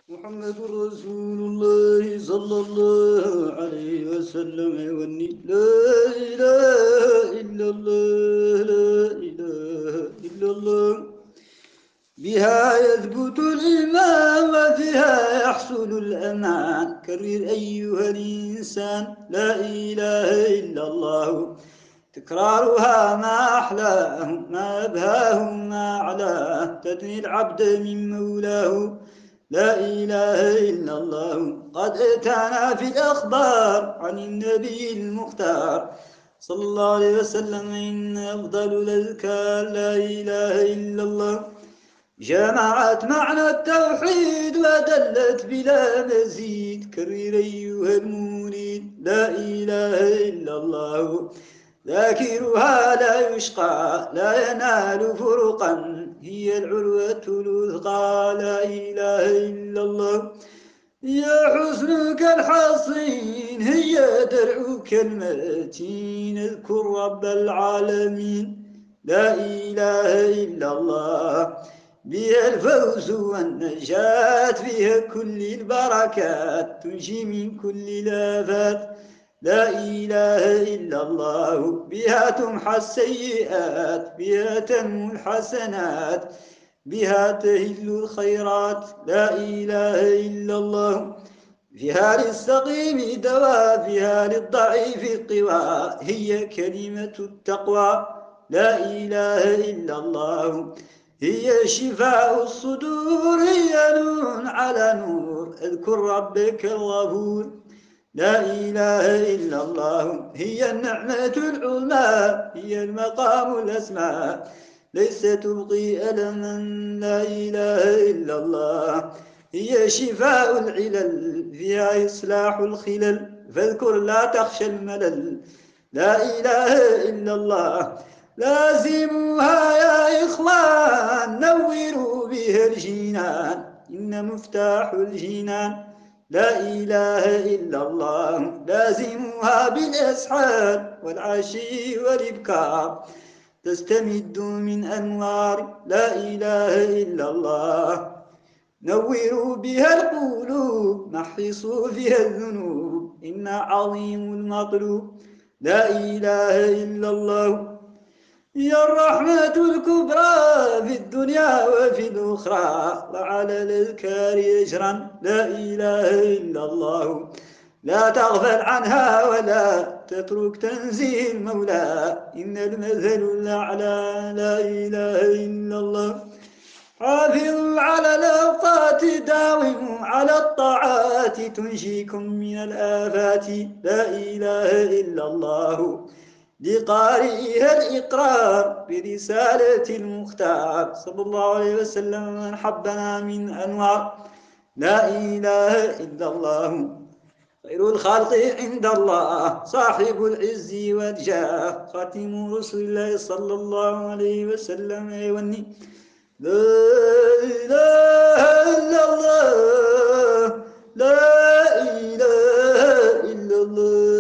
محمد رسول الله صلى الله عليه وسلم والني لا إله إلا الله لا إله إلا الله بها يثبت الإيمان وفيها يحصل الأمان كرر أيها الإنسان لا إله إلا الله تكرارها ما أحلاه ما أبهاه ما أعلاه تدني العبد من مولاه لا إله إلا الله قد أتانا في الأخبار عن النبي المختار صلى الله عليه وسلم إن أفضل الأذكار لا إله إلا الله جمعت معنى التوحيد ودلت بلا مزيد كرر أيها المريد لا إله إلا الله ذاكرها لا يشقى لا ينال فرقا هي العروة الوثقى لا إله إلا الله يا حسنك الحصين هي درعك المتين اذكر رب العالمين لا إله إلا الله بها الفوز والنجاة فيها كل البركات تنجي من كل الآفات لا إله إلا الله بها تمحى السيئات بها تنمو الحسنات بها تهل الخيرات لا إله إلا الله فيها للسقيم دواء فيها للضعيف قوى هي كلمة التقوى لا إله إلا الله هي شفاء الصدور هي نور على نور اذكر ربك الغفور لا إله إلا الله هي النعمة العظمى هي المقام الأسمى ليس تبقي ألما لا إله إلا الله هي شفاء العلل فيها إصلاح الخلل فاذكر لا تخشى الملل لا إله إلا الله لازموها يا إخوان نوروا بها الجنان إن مفتاح الجنان لا إله إلا الله لازموها بالأسحار والعشي والإبكار تستمد من أنوار لا إله إلا الله نوروا بها القلوب محصوا فيها الذنوب إن عظيم المطلوب لا إله إلا الله هي الرحمة الكبرى في الدنيا وفي الأخرى وعلى الأذكار يجرا لا إله إلا الله لا تغفل عنها ولا تترك تنزيه المولى إن المثل الأعلى لا إله إلا الله حافظوا على الأوقات داوموا على الطاعات تنجيكم من الآفات لا إله إلا الله لقارئها الإقرار برسالة المختار صلى الله عليه وسلم من حبنا من أنوار لا إله إلا الله خير الخلق عند الله صاحب العز والجاه خاتم رسول الله صلى الله عليه وسلم والني لا إله إلا الله لا إله إلا الله